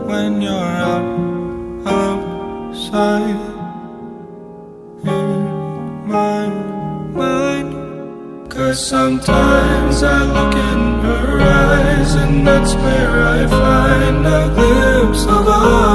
when you're outside in my mind. 'Cause sometimes I look in her eyes, and that's where I find a glimpse of us.